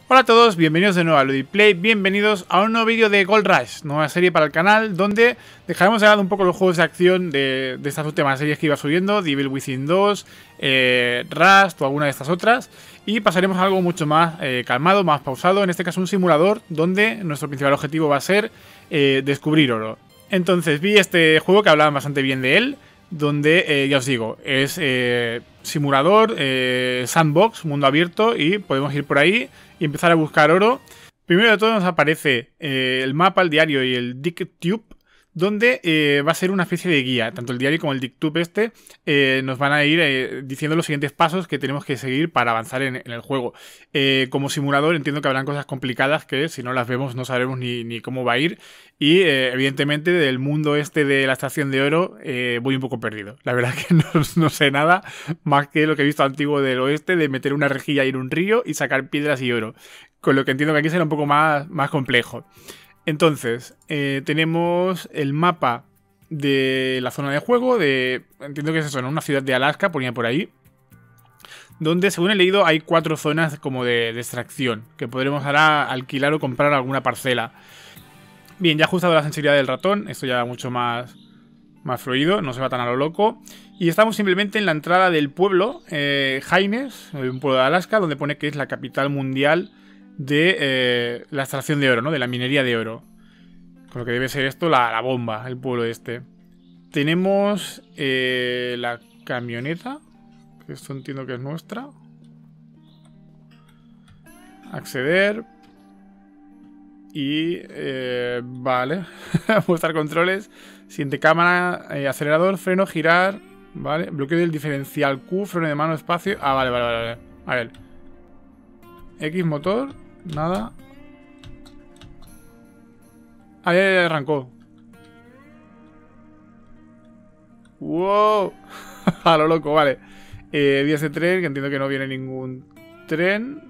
Hola a todos, bienvenidos de nuevo a Ludiplay, bienvenidos a un nuevo vídeo de Gold Rush, nueva serie para el canal, donde dejaremos de lado un poco los juegos de acción de estas últimas series que iba subiendo, The Evil Within 2, Rust o alguna de estas otras, y pasaremos a algo mucho más calmado, más pausado, en este caso un simulador, donde nuestro principal objetivo va a ser descubrir oro. Entonces vi este juego que hablaban bastante bien de él, donde, ya os digo, es simulador, sandbox, mundo abierto, y podemos ir por ahí y empezar a buscar oro. Primero de todo nos aparece el mapa, el diario y el DicTube, donde va a ser una especie de guía. Tanto el diario como el DicTube nos van a ir diciendo los siguientes pasos que tenemos que seguir para avanzar en el juego. Como simulador entiendo que habrán cosas complicadas que si no las vemos no sabremos ni cómo va a ir. Y evidentemente del mundo de la extracción de oro voy un poco perdido. La verdad que no sé nada más que lo que he visto antiguo del oeste, de meter una rejilla en un río y sacar piedras y oro. Con lo que entiendo que aquí será un poco más complejo. Entonces, tenemos el mapa de la zona de juego, entiendo que es eso, en una ciudad de Alaska, ponía por ahí, donde según he leído hay 4 zonas como de extracción, que podremos ahora alquilar o comprar alguna parcela. Bien, ya he ajustado la sensibilidad del ratón, esto ya mucho más fluido, no se va tan a lo loco. Y estamos simplemente en la entrada del pueblo, Haines, un pueblo de Alaska, donde pone que es la capital mundial de la extracción de oro, ¿no? De la minería de oro. Con lo que debe ser esto la bomba, el pueblo este. Tenemos la camioneta, que esto entiendo que es nuestra. Acceder. Y vale. Mostrar controles. Siguiente cámara, acelerador, freno, girar. Vale. Bloqueo del diferencial Q, freno de mano, espacio. Ah, vale. A ver. X motor. Nada. Ah, ya arrancó. ¡Wow! A lo loco, vale. Vías de tren, que entiendo que no viene ningún tren.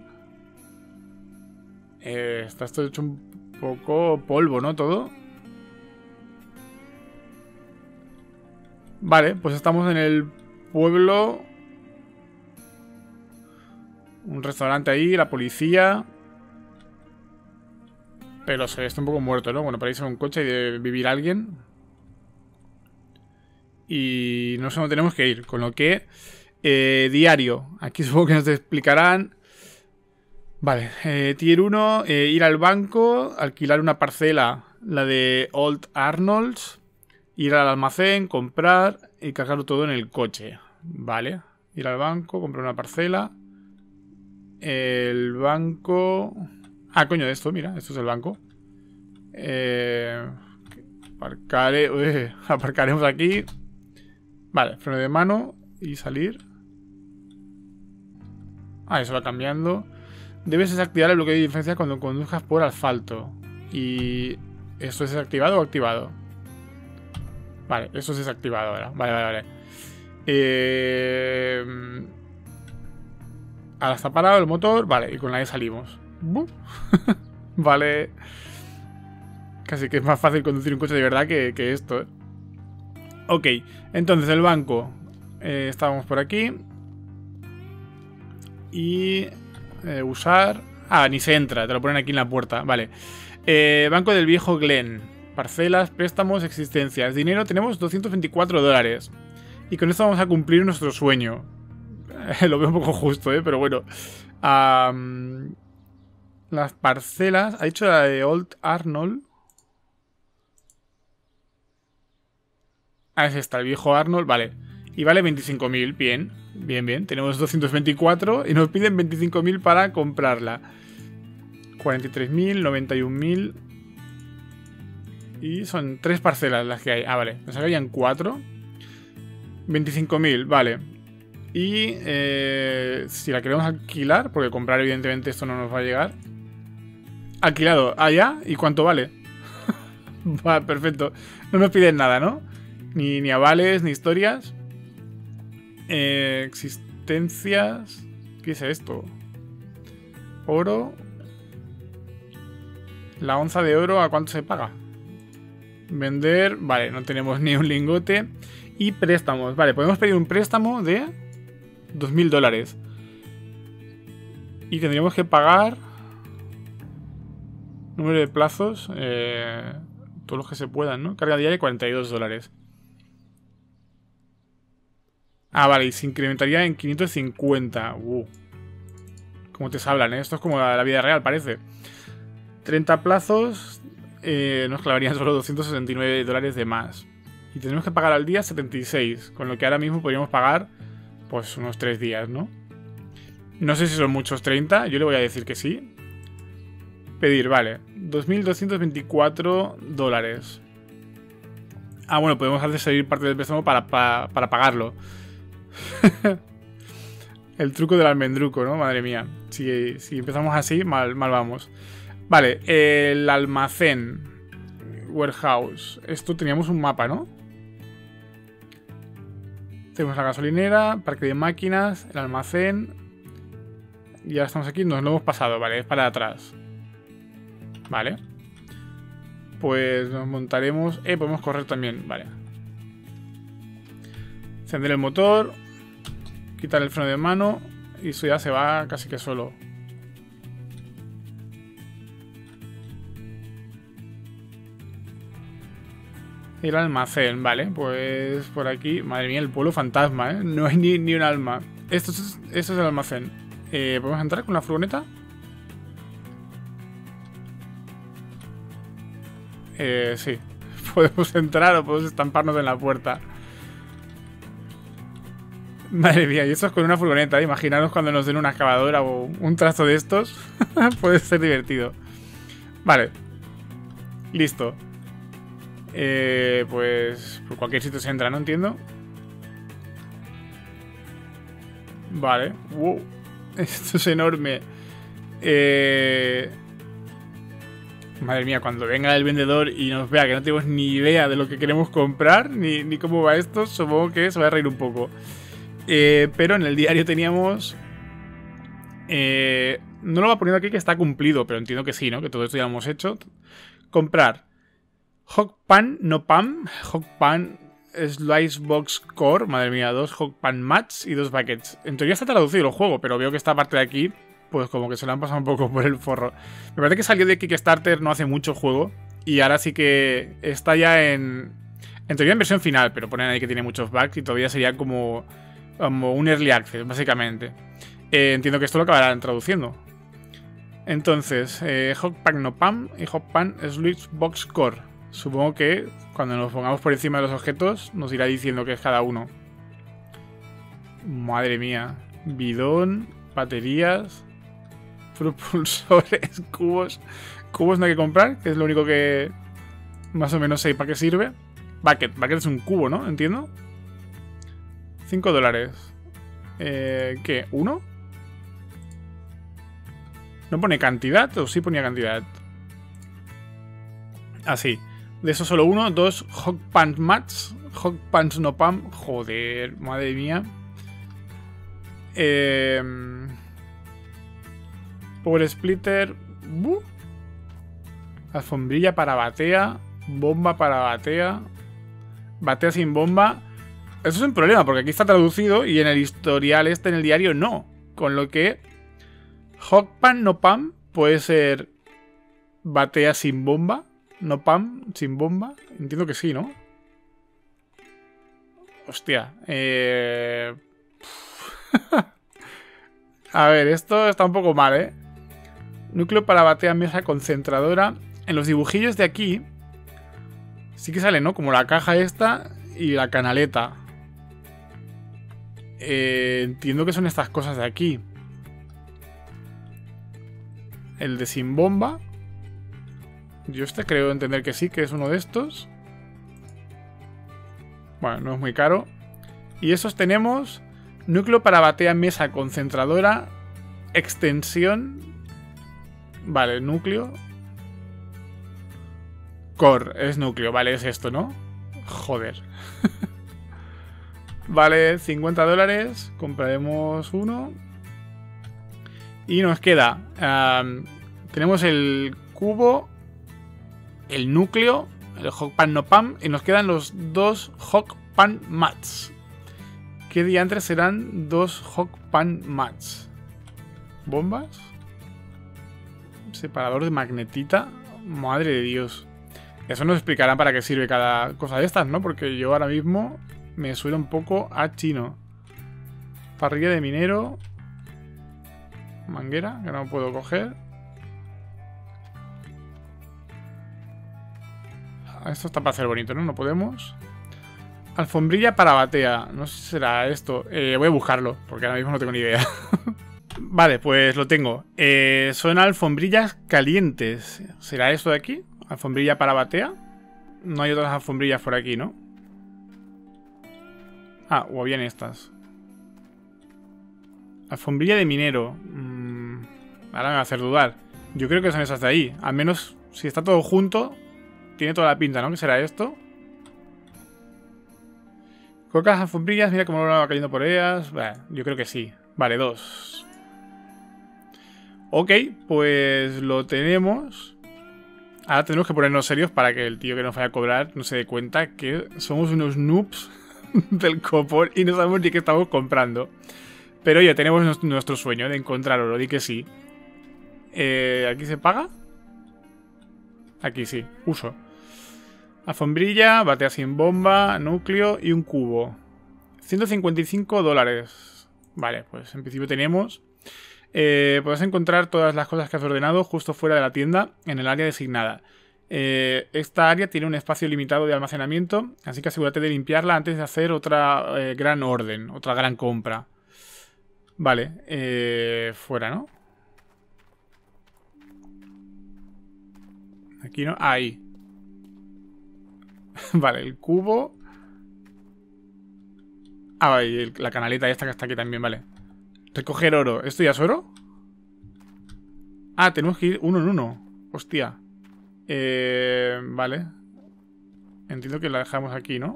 Está esto hecho un poco polvo, ¿no? Todo. Vale, pues estamos en el pueblo. Un restaurante ahí, la policía. Pero se ve esto un poco muerto, ¿no? Bueno, para irse en un coche y de vivir alguien. Y no sé dónde tenemos que ir. Con lo que... diario. Aquí supongo que nos explicarán. Vale. Tier 1. Ir al banco. Alquilar una parcela. La de Old Arnold's. Ir al almacén. Comprar. Y cargarlo todo en el coche. Vale. Ir al banco. Comprar una parcela. El banco... Ah, coño, esto, mira, esto es el banco. Aparcaremos aquí. Vale, freno de mano y salir. Ah, eso va cambiando. Debes desactivar el bloqueo de diferencia cuando conduzcas por asfalto. Y... ¿esto es desactivado o activado? Vale, eso es desactivado ahora. Vale. Ahora está parado el motor. Vale, y con la E salimos. Vale. Casi que es más fácil conducir un coche de verdad que esto, ¿eh? Ok, entonces el banco. Estábamos por aquí. Y... usar... Ah, ni se entra, te lo ponen aquí en la puerta. Vale. Banco del viejo Glenn. Parcelas, préstamos, existencias. Dinero, tenemos 224 dólares. Y con esto vamos a cumplir nuestro sueño. Lo veo un poco justo, pero bueno. Las parcelas. Ha dicho la de Old Arnold. Ah, es esta, el viejo Arnold. Vale. Y vale 25.000. Bien. Tenemos 224 y nos piden 25.000 para comprarla. 43.000, 91.000. Y son 3 parcelas las que hay. Ah, vale. Pensaba que habían 4. 25.000, vale. Y si la queremos alquilar, porque comprar evidentemente esto no nos va a llegar. Alquilado, ¿ya? ¿Y cuánto vale? Vale, perfecto. No nos piden nada, ¿no? Ni avales, ni historias. Existencias. ¿Qué es esto? Oro. La onza de oro, ¿a cuánto se paga? Vender, vale, no tenemos ni un lingote. Y préstamos, vale, podemos pedir un préstamo de 2.000 dólares. Y tendríamos que pagar Número de plazos. Todos los que se puedan, ¿no? Carga diaria $42. Ah, vale, y se incrementaría en 550. Como te hablan, ¿eh? Esto es como la vida real, parece. 30 plazos. Nos clavarían solo $269 de más. Y tenemos que pagar al día 76. Con lo que ahora mismo podríamos pagar, pues, unos 3 días, ¿no? No sé si son muchos 30. Yo le voy a decir que sí. Pedir, vale. $2.224. Ah, bueno, podemos hacer salir parte del préstamo para pagarlo. El truco del almendruco, ¿no? Madre mía. Si empezamos así, mal vamos. Vale, el almacén. Warehouse. Esto teníamos un mapa, ¿no? Tenemos la gasolinera, parque de máquinas, el almacén. Y ahora estamos aquí, nos lo hemos pasado, vale, es para atrás. Vale. Pues nos montaremos... podemos correr también, vale. Encender el motor. Quitar el freno de mano. Y eso ya se va casi que solo. El almacén, vale. Pues por aquí... Madre mía, el pueblo fantasma, ¿eh? No hay ni un alma. Esto es el almacén. ¿Podemos entrar con la furgoneta? Sí. Podemos entrar o podemos estamparnos en la puerta. Madre mía, y esto es con una furgoneta. Imaginaros cuando nos den una excavadora o un trasto de estos. Puede ser divertido. Vale. Listo. Pues por cualquier sitio se entra, ¿no? Entiendo. Vale. Wow. Esto es enorme. Madre mía, cuando venga el vendedor y nos vea que no tenemos ni idea de lo que queremos comprar, ni cómo va esto, supongo que se va a reír un poco. Pero en el diario teníamos... no lo va poniendo aquí que está cumplido, pero entiendo que sí, ¿no? Que todo esto ya lo hemos hecho. Comprar Hog Pan No Pam, Hog Pan Slice Box Core, madre mía, 2 Hog Pan Mats y 2 Buckets. En teoría está traducido el juego, pero veo que esta parte de aquí, pues como que se lo han pasado un poco por el forro. Me parece que salió de Kickstarter no hace mucho el juego, y ahora sí que está ya en teoría en versión final, pero ponen ahí que tiene muchos bugs y todavía sería como un early access, básicamente. Entiendo que esto lo acabarán traduciendo. Entonces, Hog Pan No Pam y Hog Pan Slice Box Core. Supongo que cuando nos pongamos por encima de los objetos nos irá diciendo qué es cada uno. Madre mía. Bidón, baterías, propulsores, cubos. Cubos no hay que comprar, que es lo único que más o menos sé para qué sirve. Bucket es un cubo, ¿no? Entiendo. $5. ¿Qué? ¿1? ¿No pone cantidad o sí ponía cantidad? Así. De eso solo uno. 2 Hog Pan Mats. Hog Pans No Pam. Joder, madre mía. Power Splitter. Alfombrilla para batea. Bomba para batea. Batea sin bomba. Eso es un problema, porque aquí está traducido y en el historial en el diario no. Con lo que Hog Pan No Pam puede ser batea sin bomba. No pam, sin bomba. Entiendo que sí, ¿no? Hostia. A ver, esto está un poco mal, ¿eh? Núcleo para batea mesa concentradora. En los dibujillos de aquí sí que sale, ¿no? Como la caja esta y la canaleta. Entiendo que son estas cosas de aquí. El de sin bomba. Yo creo entender que sí, que es uno de estos. Bueno, no es muy caro. Y esos tenemos núcleo para batea mesa concentradora, extensión. Vale, núcleo. Core, es núcleo, vale, es esto, ¿no? Joder. Vale, $50. Compraremos uno. Y nos queda... tenemos el cubo... El núcleo, el Hog Pan No Pam, y nos quedan los 2 Hog Pan Mats. ¿Qué diantres serán 2 Hog Pan Mats? ¿Bombas? Separador de magnetita. Madre de Dios. Eso nos explicará para qué sirve cada cosa de estas, ¿no? Porque yo ahora mismo me suena un poco a chino. Parrilla de minero. Manguera, que no puedo coger. Esto está para hacer bonito, ¿no? No podemos. Alfombrilla para batea. No sé si será esto. Voy a buscarlo, porque ahora mismo no tengo ni idea. Vale, pues lo tengo. Son alfombrillas calientes. ¿Será esto de aquí? ¿Alfombrilla para batea? No hay otras alfombrillas por aquí, ¿no? Ah, o bien estas. Alfombrilla de minero. Ahora me va a hacer dudar. Yo creo que son esas de ahí. Al menos si está todo junto, tiene toda la pinta, ¿no? ¿Qué será esto? Cocas, alfombrillas, mira cómo lo va cayendo por ellas. Yo creo que sí. Vale, 2. Ok, pues lo tenemos. Ahora tenemos que ponernos serios para que el tío que nos vaya a cobrar no se dé cuenta que somos unos noobs del copón y no sabemos ni qué estamos comprando. Pero ya tenemos nuestro sueño de encontrar oro, di que sí. ¿Aquí se paga? Aquí sí, uso. Alfombrilla, batea sin bomba, núcleo y un cubo. $155. Vale, pues en principio tenemos. Puedes encontrar todas las cosas que has ordenado justo fuera de la tienda en el área designada. Esta área tiene un espacio limitado de almacenamiento, así que asegúrate de limpiarla antes de hacer otra gran orden, otra gran compra. Vale, fuera, ¿no? Aquí no, ahí. Vale, el cubo. Ah, y la canaleta esta que está aquí también, vale. Recoger oro. ¿Esto ya es oro? Ah, tenemos que ir uno en uno. Hostia. Vale. Entiendo que la dejamos aquí, ¿no?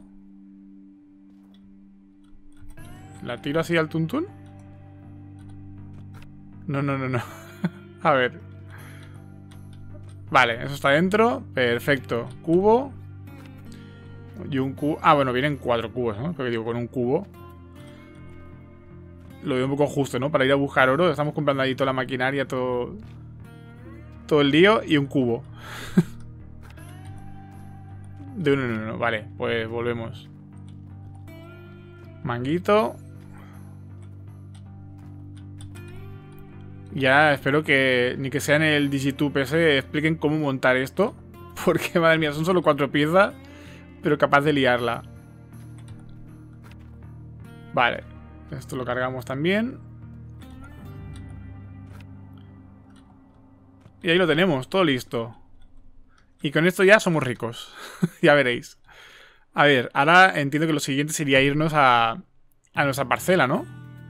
¿La tiro así al tuntún? No. A ver. Vale, eso está dentro. Perfecto. Cubo. Y un cubo. Ah, bueno, vienen 4 cubos, ¿no? Porque digo, con un cubo. Lo veo un poco justo, ¿no? Para ir a buscar oro. Estamos comprando ahí toda la maquinaria, todo el lío y un cubo. De uno en uno. Vale, pues volvemos. Manguito. Ya espero que ni que sea en el Digitube ese expliquen cómo montar esto. Porque, madre mía, son solo 4 piezas, pero capaz de liarla. Vale. Esto lo cargamos también. Y ahí lo tenemos, todo listo. Y con esto ya somos ricos. Ya veréis. A ver, ahora entiendo que lo siguiente sería irnos a nuestra parcela, ¿no?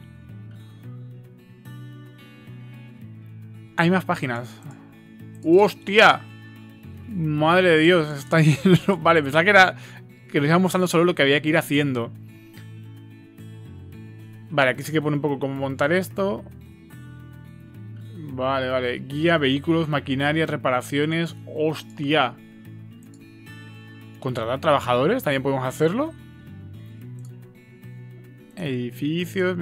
Hay más páginas. ¡Hostia! Madre de Dios, está lleno. Vale, pensaba que nos iba mostrando solo lo que había que ir haciendo. Vale, aquí sí que pone un poco cómo montar esto. Vale. Guía, vehículos, maquinaria, reparaciones. ¡Hostia! ¿Contratar trabajadores? ¿También podemos hacerlo? Edificios...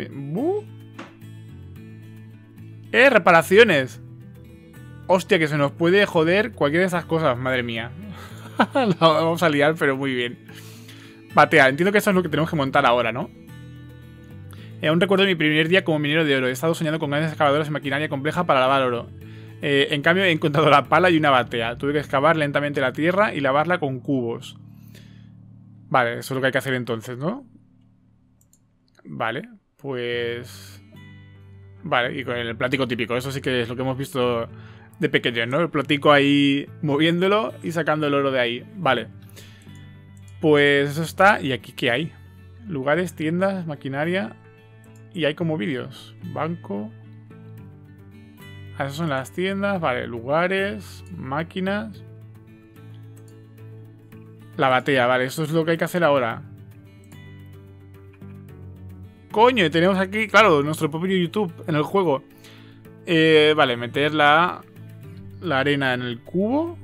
reparaciones. Hostia, que se nos puede joder cualquiera de esas cosas. Madre mía. La vamos a liar, pero muy bien. Batea, entiendo que eso es lo que tenemos que montar ahora, ¿no? Aún recuerdo mi primer día como minero de oro. He estado soñando con grandes excavadoras y maquinaria compleja para lavar oro. En cambio, he encontrado la pala y una batea. Tuve que excavar lentamente la tierra y lavarla con cubos. Vale, eso es lo que hay que hacer entonces, ¿no? Vale, pues... Vale, y con el plático típico. Eso sí que es lo que hemos visto de pequeños, ¿no? El plático ahí moviéndolo y sacando el oro de ahí. Vale. Pues eso está. ¿Y aquí qué hay? Lugares, tiendas, maquinaria... Y hay como vídeos. Banco. Esas son las tiendas. Vale, lugares. Máquinas. La batea, vale. Eso es lo que hay que hacer ahora. Coño, y tenemos aquí, claro, nuestro propio YouTube en el juego. Vale, meter la arena en el cubo.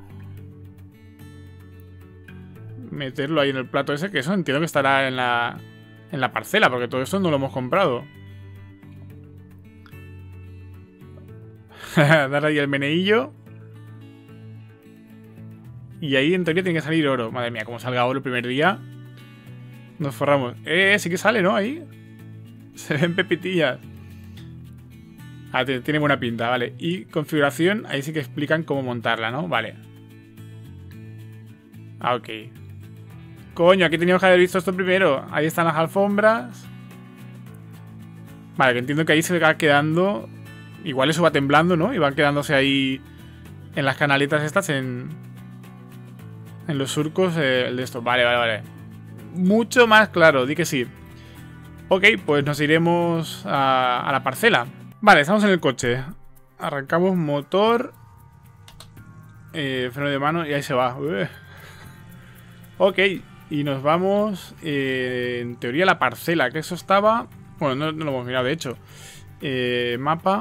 Meterlo ahí en el plato ese, que eso entiendo que estará en la parcela, porque todo esto no lo hemos comprado. Dar ahí el meneillo. Y ahí en teoría tiene que salir oro. Madre mía, como salga oro el primer día, nos forramos. Sí que sale, ¿no? Ahí se ven pepitillas. Ah, tiene buena pinta, vale. Y configuración, ahí sí que explican cómo montarla, ¿no? Vale. Ah, ok. Coño, aquí teníamos que haber visto esto primero. Ahí están las alfombras. Vale, que entiendo que ahí se va quedando... Igual eso va temblando, ¿no? Y van quedándose ahí en las canaletas estas, en los surcos el de esto. Vale, vale, vale. Mucho más claro, di que sí. Ok, pues nos iremos a la parcela. Vale, estamos en el coche. Arrancamos motor. Freno de mano y ahí se va. Ok, y nos vamos en teoría a la parcela, que eso estaba... Bueno, no lo hemos mirado de hecho. Mapa.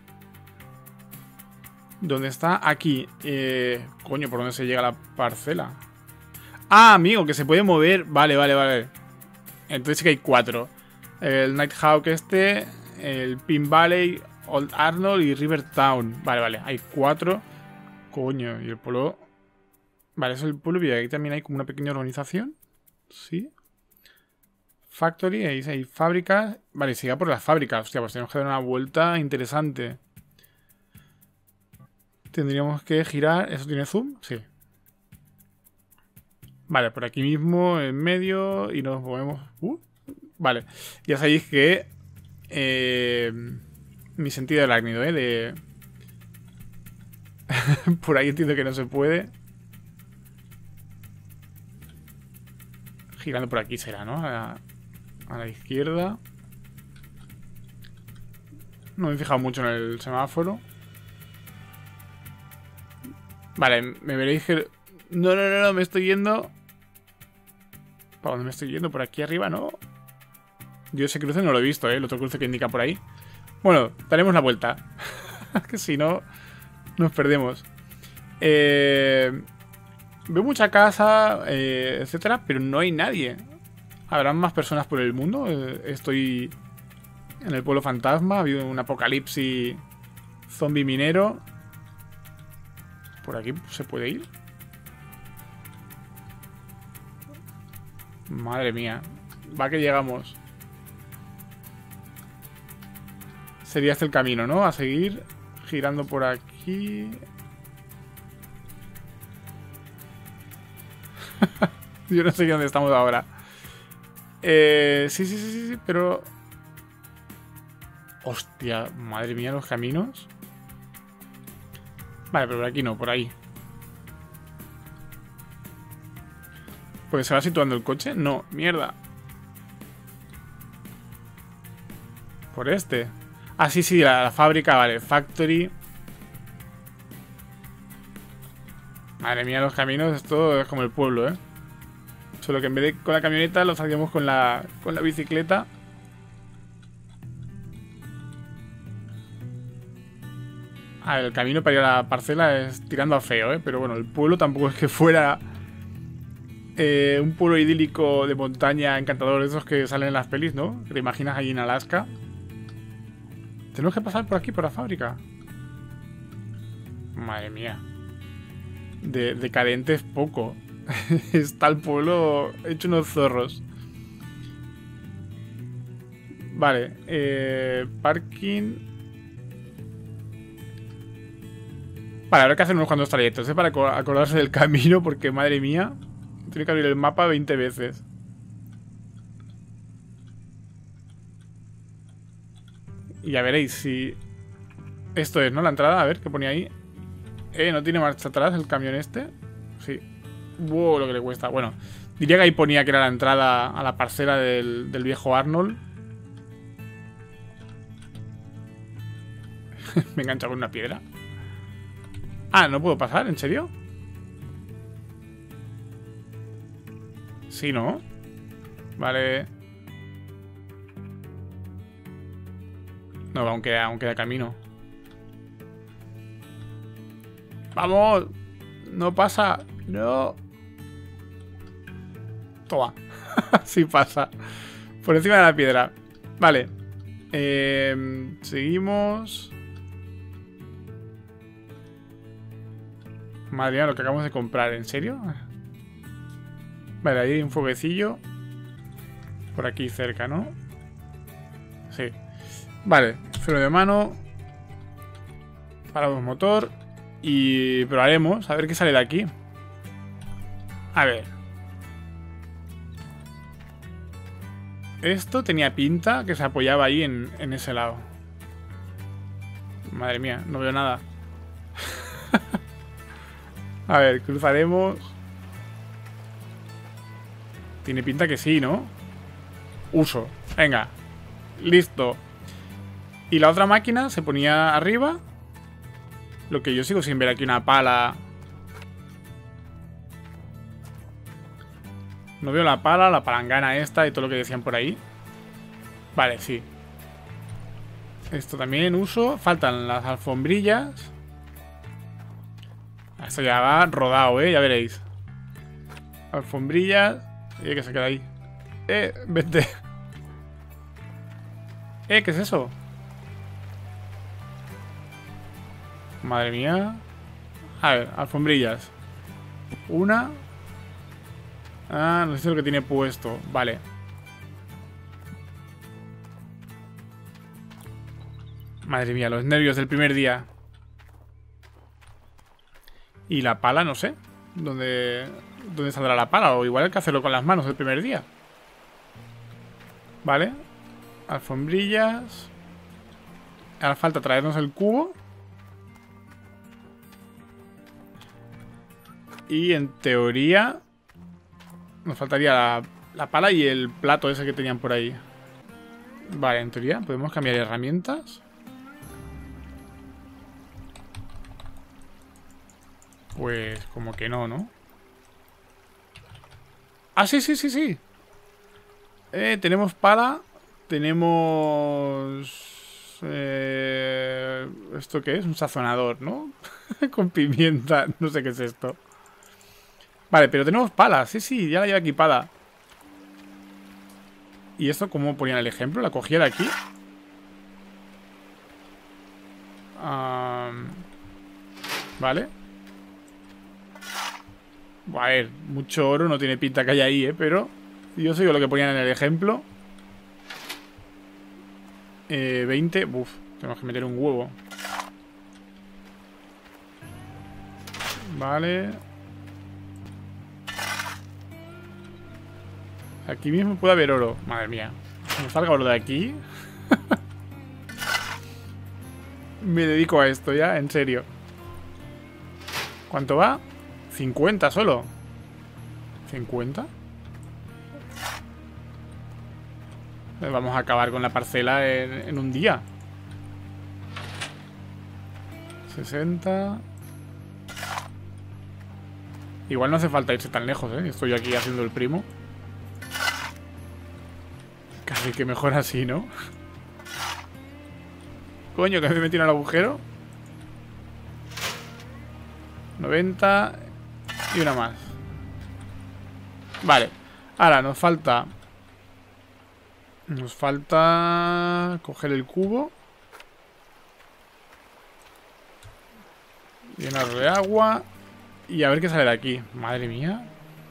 ¿Dónde está? Aquí. Coño, ¿por dónde se llega a la parcela? Ah, amigo, que se puede mover. Vale, vale, vale. Entonces sí que hay 4. El Nighthawk este, el Pin Valley, Old Arnold y Rivertown. Vale, vale, hay 4. Coño, y el pueblo... Vale, eso es el pueblo y aquí también hay como una pequeña urbanización. Sí. Factory, ahí hay fábricas. Vale, siga por las fábricas. Hostia, pues tenemos que dar una vuelta interesante. Tendríamos que girar. ¿Eso tiene zoom? Sí. Vale, por aquí mismo, en medio. Y nos movemos. Vale. Ya sabéis que mi sentido del arácnido, por ahí entiendo que no se puede. Girando por aquí será, ¿no? A la izquierda. No me he fijado mucho en el semáforo. Vale, me veréis que... No, no, no, no, me estoy yendo. ¿Para dónde me estoy yendo? Por aquí arriba, ¿no? Yo ese cruce no lo he visto, el otro cruce que indica por ahí. Bueno, daremos la vuelta. Que si no, nos perdemos. Veo mucha casa, etcétera, pero no hay nadie. ¿Habrán más personas por el mundo? Estoy en el pueblo fantasma. Ha habido un apocalipsis zombie minero. ¿Por aquí se puede ir? Madre mía. Va que llegamos. Sería este el camino, ¿no? A seguir girando por aquí. Yo no sé dónde estamos ahora. Sí, pero... Hostia, madre mía, los caminos. Vale, pero por aquí no, por ahí. Porque se va situando el coche. No, mierda. Por este. Ah, sí, la fábrica, vale. Factory. Madre mía, los caminos, esto es como el pueblo, Solo que en vez de con la camioneta lo hacíamos con la bicicleta. Ah, el camino para ir a la parcela es tirando a feo, Pero bueno, el pueblo tampoco es que fuera un pueblo idílico de montaña encantador de esos que salen en las pelis, ¿no? Que te imaginas allí en Alaska. Tenemos que pasar por aquí, por la fábrica. Madre mía. Decadente es poco. Está el pueblo hecho unos zorros. Vale, parking. Vale, habrá que hacer unos cuantos trayectos, para acordarse del camino, porque madre mía, tiene que abrir el mapa 20 veces. Y ya veréis si... Esto es, ¿no? La entrada, a ver, ¿qué ponía ahí? ¿No tiene marcha atrás el camión este? Sí. Wow, lo que le cuesta. Bueno, diría que ahí ponía que era la entrada a la parcela del viejo Arnold. Me he enganchado con una piedra. Ah, ¿no puedo pasar? ¿En serio? Sí, ¿no? Vale. No, aún queda camino. ¡Vamos! No pasa. No. Toma. Sí pasa. Por encima de la piedra. Vale. Seguimos. Madre mía, lo que acabamos de comprar, ¿en serio? Vale, ahí hay un fueguecillo. Por aquí cerca, ¿no? Sí. Vale, freno de mano. Paramos motor. Y probaremos a ver qué sale de aquí. A ver. Esto tenía pinta que se apoyaba ahí en ese lado. Madre mía, no veo nada. A ver, cruzaremos. Tiene pinta que sí, ¿no? Uso. Venga. Listo. Y la otra máquina se ponía arriba. Lo que yo sigo sin ver aquí una pala. No veo la pala, la palangana esta y todo lo que decían por ahí. Vale, sí. Esto también uso. Faltan las alfombrillas. Esto ya va rodado, ya veréis. Alfombrillas. Y que se queda ahí. Vete. ¿Qué es eso? Madre mía. A ver, alfombrillas. Una. Ah, no sé lo que tiene puesto. Vale. Madre mía, los nervios del primer día. Y la pala, no sé. ¿Dónde saldrá la pala? O igual hay que hacerlo con las manos el primer día. Vale. Alfombrillas. Ahora falta traernos el cubo. Y en teoría nos faltaría la pala y el plato ese que tenían por ahí. Vale, en teoría podemos cambiar herramientas. Pues como que no, ¿no? Ah, sí, sí, sí, sí. Tenemos pala. Tenemos... ¿esto qué es? Un sazonador, ¿no? Con pimienta. No sé qué es esto. Vale, pero tenemos pala. Sí, sí, ya la lleva equipada. ¿Y esto cómo ponían el ejemplo? ¿La cogía de aquí? Vale. A ver, mucho oro no tiene pinta que haya ahí, pero yo sigo lo que ponían en el ejemplo. 20. Uf, tenemos que meter un huevo. Vale. Aquí mismo puede haber oro. Madre mía. Como salga oro de aquí. Me dedico a esto ya, en serio. ¿Cuánto va? 50 solo. ¿50? Vamos a acabar con la parcela en un día. 60. Igual no hace falta irse tan lejos, ¿eh? Estoy aquí haciendo el primo. Casi que mejor así, ¿no? Coño, que me he metido en el agujero. 90. Y una más. Vale. Ahora nos falta... coger el cubo. Llenarlo de agua. Y a ver qué sale de aquí. Madre mía.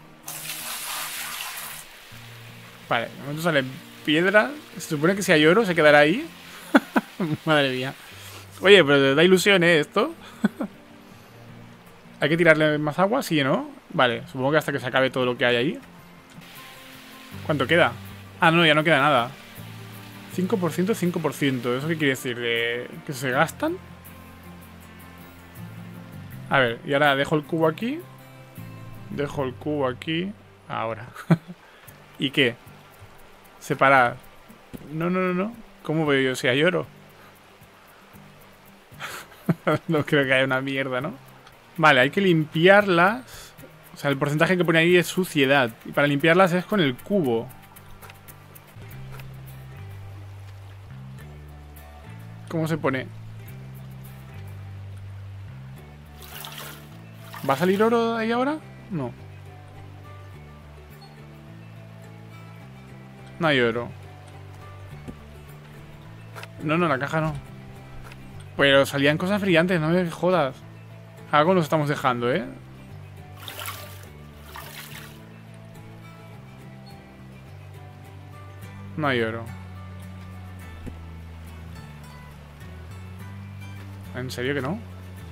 Vale, de momento sale piedra. Se supone que si hay oro se quedará ahí. Madre mía. Oye, pero da ilusión, esto. ¿Hay que tirarle más agua? Sí, ¿no? Vale, supongo que hasta que se acabe todo lo que hay ahí. ¿Cuánto queda? Ah, no, ya no queda nada. 5%, 5%. ¿Eso qué quiere decir? ¿De que se gastan? A ver, y ahora dejo el cubo aquí. Dejo el cubo aquí. Ahora. ¿Y qué? Separar. No, no, no, no. ¿Cómo veo yo si hay oro? No creo que haya una mierda, ¿no? Vale, hay que limpiarlas. O sea, el porcentaje que pone ahí es suciedad. Y para limpiarlas es con el cubo. ¿Cómo se pone? ¿Va a salir oro de ahí ahora? No. No hay oro. No, no, la caja no. Pero salían cosas brillantes, no me jodas. Algo nos estamos dejando, ¿eh? No hay oro. ¿En serio que no?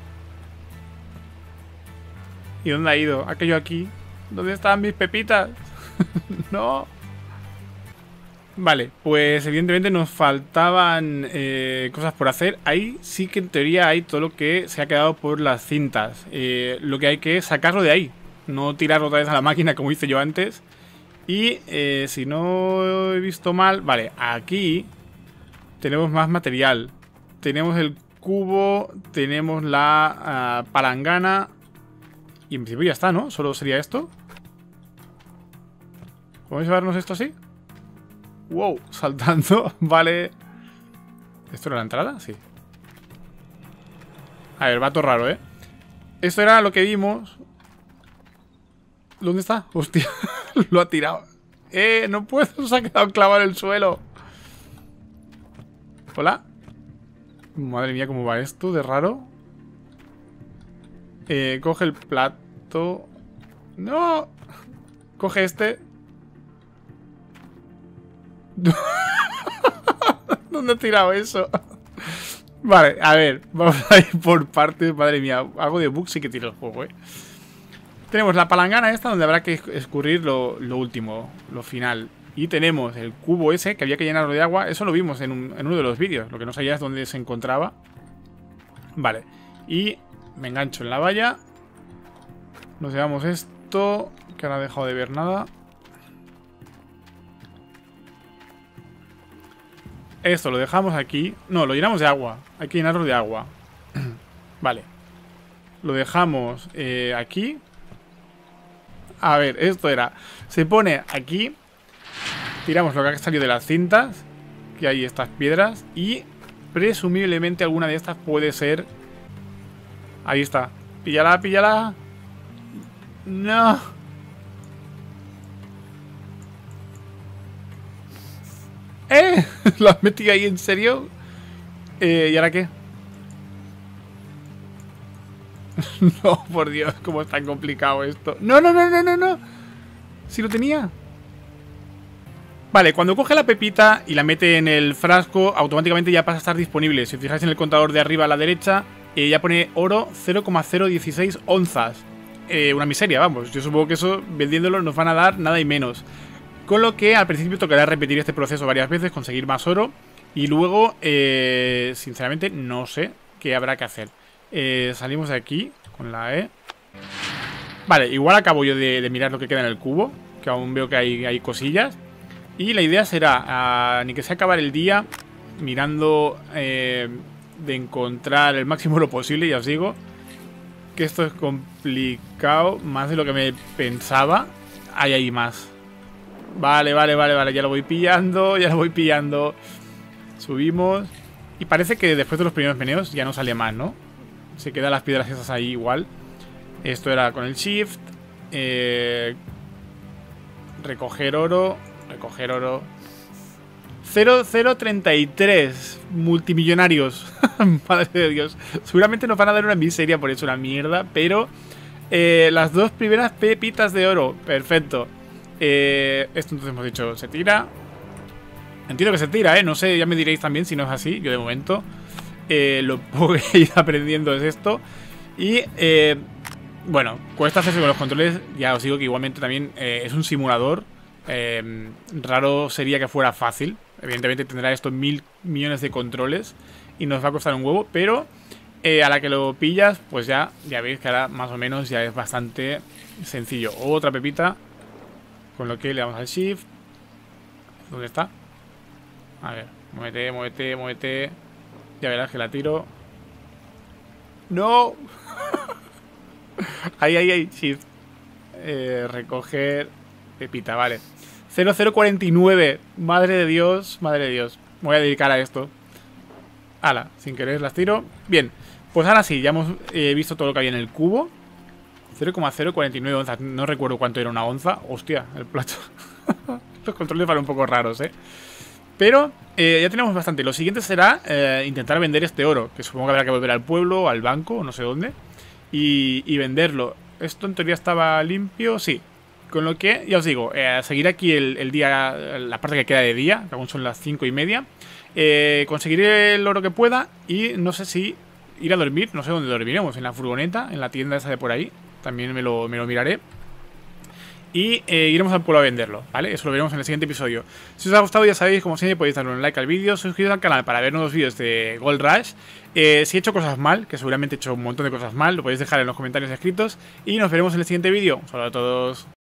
¿Y dónde ha ido? Aquello aquí. ¿Dónde estaban mis pepitas? No. Vale, pues evidentemente nos faltaban cosas por hacer. Ahí sí que en teoría hay todo lo que se ha quedado por las cintas. Lo que hay que sacarlo de ahí. No tirarlo otra vez a la máquina como hice yo antes. Y si no he visto mal... Vale, aquí tenemos más material. Tenemos el cubo, tenemos la palangana. Y en principio ya está, ¿no? Solo sería esto. ¿Podemos llevarnos esto así? Wow, saltando. Vale. ¿Esto era la entrada? Sí. A ver, va todo raro, ¿eh? Esto era lo que vimos. ¿Dónde está? Hostia, lo ha tirado. No puedo, se ha quedado clavado en el suelo. Hola. Madre mía, ¿cómo va esto de raro? Coge el plato. ¡No! Coge este. ¿Dónde he tirado eso? Vale, a ver, vamos a ir por partes. Madre mía, algo de bug sí que tira el juego, ¿eh? Tenemos la palangana esta donde habrá que escurrir lo último, lo final. Y tenemos el cubo ese que había que llenarlo de agua. Eso lo vimos en uno de los vídeos. Lo que no sabía es dónde se encontraba. Vale, y me engancho en la valla. Nos llevamos esto, que ahora ha dejado de ver nada. Esto lo dejamos aquí. No, lo llenamos de agua. Hay que llenarlo de agua. Vale. Lo dejamos aquí. A ver, esto era... Se pone aquí. Tiramos lo que ha salido de las cintas. Que hay estas piedras. Y presumiblemente alguna de estas puede ser... Ahí está. Píllala, píllala. No. ¿Lo has metido ahí en serio? ¿Y ahora qué? No, por Dios, cómo es tan complicado esto. No, no, no, no, no, no. Si lo tenía. Vale, cuando coge la pepita y la mete en el frasco, automáticamente ya pasa a estar disponible. Si os fijáis en el contador de arriba a la derecha, ya pone oro 0,016 onzas. Una miseria, vamos. Yo supongo que eso, vendiéndolo, nos van a dar nada y menos. Con lo que al principio tocará repetir este proceso varias veces, conseguir más oro. Y luego, sinceramente, no sé qué habrá que hacer. Salimos de aquí con la E. Vale, igual acabo yo de mirar lo que queda en el cubo, que aún veo que hay cosillas. Y la idea será, ni que sea acabar el día mirando de encontrar el máximo lo posible, ya os digo. Que esto es complicado, más de lo que me pensaba. Hay más. Vale, vale, vale, vale, ya lo voy pillando, ya lo voy pillando. Subimos. Y parece que después de los primeros meneos ya no sale más, ¿no? Se quedan las piedras esas ahí igual. Esto era con el shift. Recoger oro. Recoger oro. 0033 multimillonarios. Madre de Dios. Seguramente nos van a dar una miseria por eso, una mierda. Pero las dos primeras pepitas de oro. Perfecto. Esto entonces hemos dicho, se tira. Entiendo que se tira, no sé, ya me diréis también si no es así. Yo de momento lo poco que he ido aprendiendo es esto. Y bueno, cuesta hacerse con los controles. Ya os digo que igualmente también es un simulador. Raro sería que fuera fácil. Evidentemente tendrá estos 1000 millones de controles y nos va a costar un huevo. Pero a la que lo pillas, pues ya veis que ahora más o menos ya es bastante sencillo. Otra pepita. Con lo que le damos al shift. ¿Dónde está? A ver, muévete, muévete, muévete. Ya verás que la tiro. ¡No! Ahí, ahí, ahí, shift. Recoger pepita, vale. 0049. Madre de Dios, madre de Dios. Me voy a dedicar a esto. Ala, sin querer las tiro. Bien, pues ahora sí, ya hemos visto todo lo que había en el cubo. 0,049 onzas. No recuerdo cuánto era una onza. Hostia, el plato. Los controles van un poco raros, Pero ya tenemos bastante. Lo siguiente será intentar vender este oro, que supongo que habrá que volver al pueblo, al banco, no sé dónde. y venderlo. Esto en teoría estaba limpio, sí. Con lo que, ya os digo, seguir aquí el día, la parte que queda de día, que aún son las 5:30. Conseguiré el oro que pueda y no sé si ir a dormir, no sé dónde dormiremos, en la furgoneta, en la tienda esa de por ahí. También me lo miraré. Y iremos al pueblo a venderlo, ¿vale? Eso lo veremos en el siguiente episodio. Si os ha gustado, ya sabéis, como siempre, podéis darle un like al vídeo, suscribiros al canal para ver nuevos vídeos de Gold Rush. Si he hecho cosas mal, que seguramente he hecho un montón de cosas mal, lo podéis dejar en los comentarios escritos. Y nos veremos en el siguiente vídeo. Un saludo a todos.